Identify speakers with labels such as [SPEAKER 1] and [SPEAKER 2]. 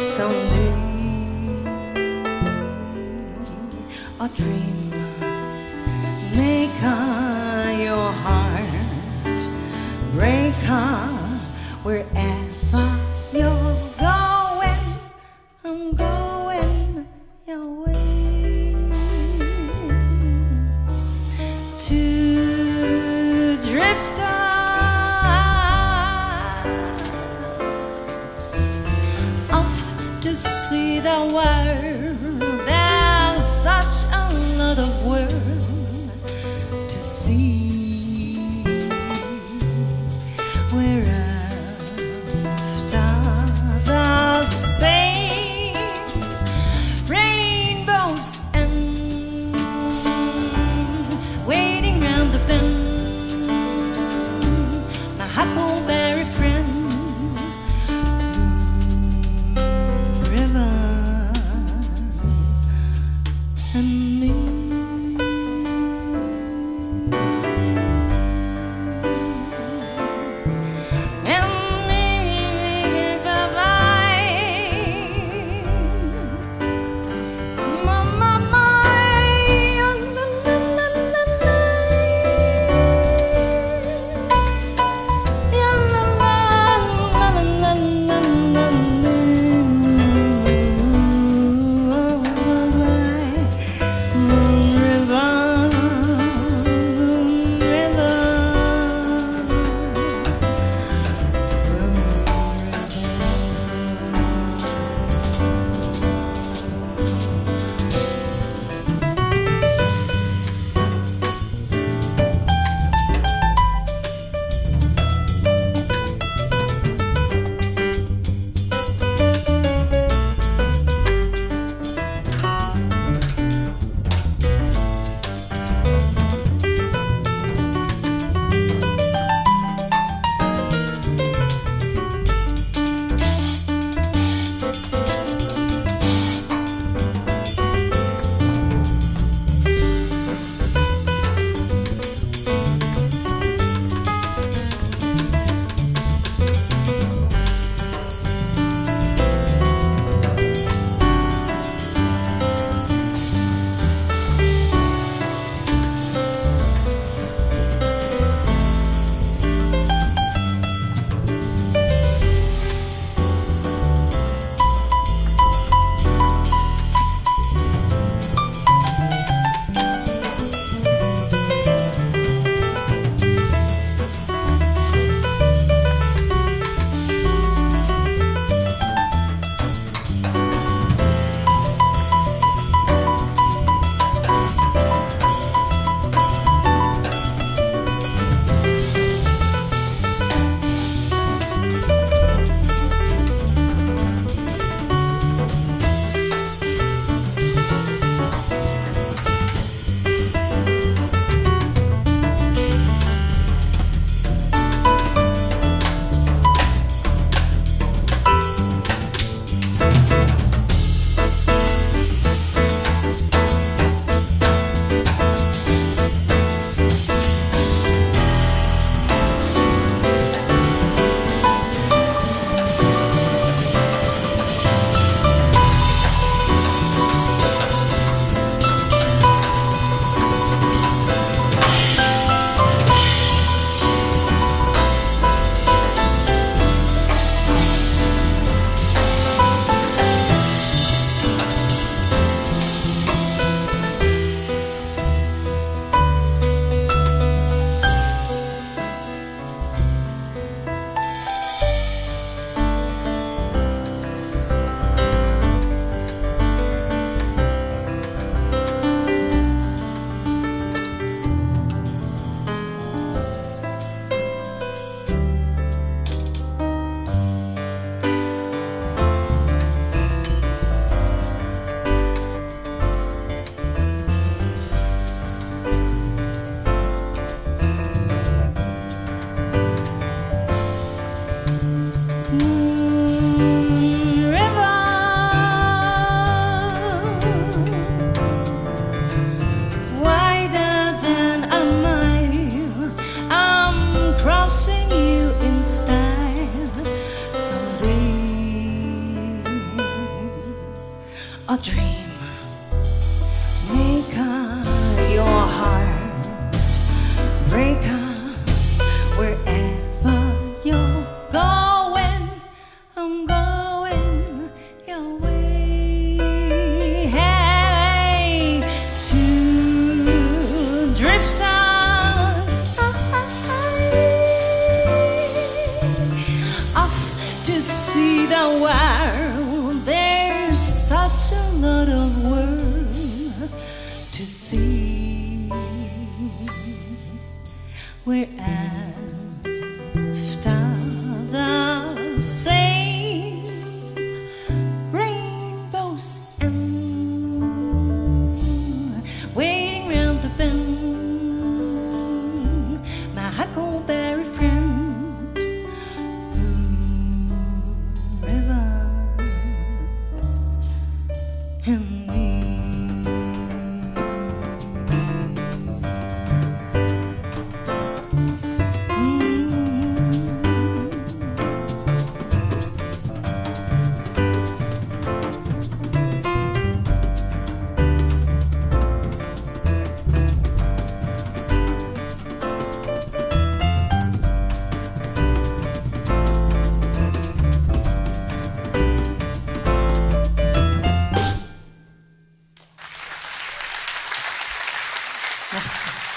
[SPEAKER 1] someday. A dream make your heart break wherever you're going. I'm going your way to drifters off to see the world. There's such another world to see, where after the same rainbows end, waiting round the bend, my huckleberry friend, Moon River. a dream. Maker, your heart breaker. Wherever you're going, I'm going your way. Hey, two drifters off to see the world. There's such a lot of world to see. We're after the same rainbows and waiting round the bend. My huckleberry friend, Moon River, and me. Merci.